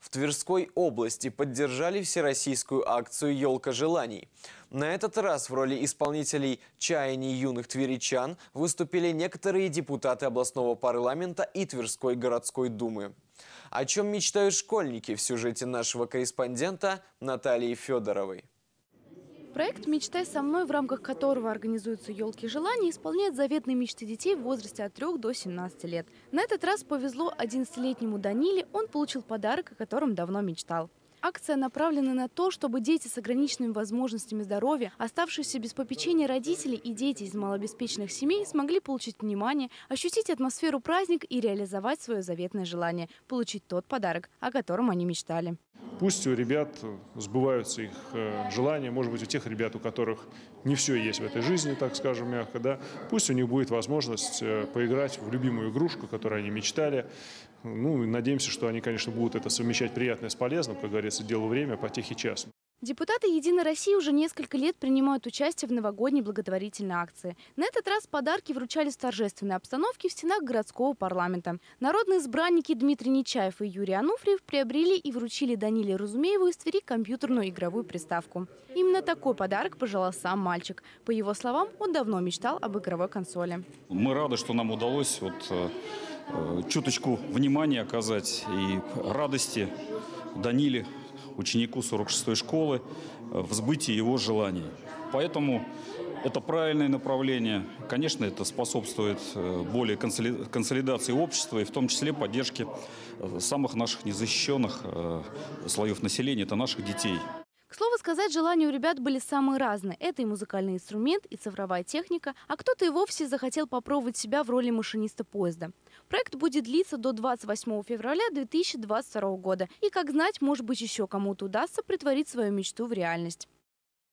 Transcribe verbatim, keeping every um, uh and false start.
В Тверской области поддержали всероссийскую акцию «Елка желаний». На этот раз в роли исполнителей чаяний юных тверичан выступили некоторые депутаты областного парламента и Тверской городской думы. О чем мечтают школьники в сюжете нашего корреспондента Натальи Федоровой. Проект «Мечтай со мной», в рамках которого организуются «Елки желаний», исполняет заветные мечты детей в возрасте от трёх до семнадцати лет. На этот раз повезло одиннадцатилетнему Даниле, он получил подарок, о котором давно мечтал. Акция направлена на то, чтобы дети с ограниченными возможностями здоровья, оставшиеся без попечения родителей и дети из малообеспеченных семей смогли получить внимание, ощутить атмосферу праздника и реализовать свое заветное желание – получить тот подарок, о котором они мечтали. Пусть у ребят сбываются их желания, может быть, у тех ребят, у которых не все есть в этой жизни, так скажем мягко, да, пусть у них будет возможность поиграть в любимую игрушку, которую они мечтали. Ну, и надеемся, что они, конечно, будут это совмещать приятное с полезным, как говорится, делу время, потехи час. Депутаты «Единой России» уже несколько лет принимают участие в новогодней благотворительной акции. На этот раз подарки вручались в торжественной обстановке в стенах городского парламента. Народные избранники Дмитрий Нечаев и Юрий Ануфриев приобрели и вручили Даниле Разумееву из Твери компьютерную игровую приставку. Именно такой подарок пожелал сам мальчик. По его словам, он давно мечтал об игровой консоли. Мы рады, что нам удалось вот, э, чуточку внимания оказать и радости Даниле, ученику сорок шестой школы, в сбытии его желаний. Поэтому это правильное направление. Конечно, это способствует более консолидации общества и в том числе поддержке самых наших незащищенных слоев населения, это наших детей. К слову сказать, желания у ребят были самые разные. Это и музыкальный инструмент, и цифровая техника, а кто-то и вовсе захотел попробовать себя в роли машиниста поезда. Проект будет длиться до двадцать восьмого февраля две тысячи двадцать второго года. И, как знать, может быть, еще кому-то удастся претворить свою мечту в реальность.